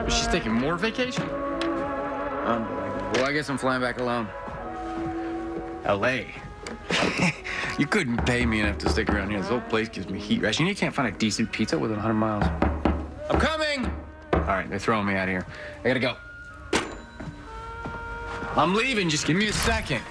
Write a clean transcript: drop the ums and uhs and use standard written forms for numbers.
She's taking more vacation? Well, I guess I'm flying back alone. L.A. You couldn't pay me enough to stick around here. This whole place gives me heat rash. You can't find a decent pizza within 100 miles. I'm coming! All right, they're throwing me out of here. I gotta go. I'm leaving. Just give me a second.